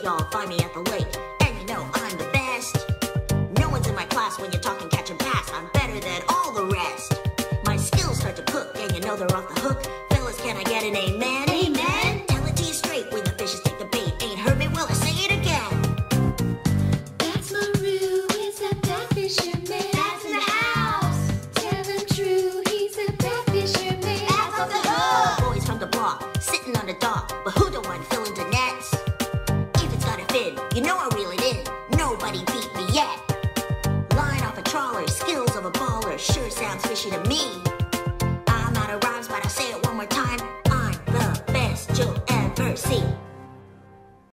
y'all find me at the lake. And you know I'm the best. No one's in my class when you're talking catch and pass. I'm better than all the rest. My skills start to cook, and you know they're off the hook. Fellas, can I get an amen? Amen? Tell it to you straight when the fishes take the bait. Ain't heard me, well, I say it again. That's Maru, he's a bad fisherman. That's in the house. Tell him true, he's a bad fisherman. That's off the hook. Boys from the block, sitting on the dock, but who don't want filling the nets? If it's got a fin, you know I reel it in. Nobody beat me yet. Line off a trawler, skills of a baller, sure sounds fishy to me.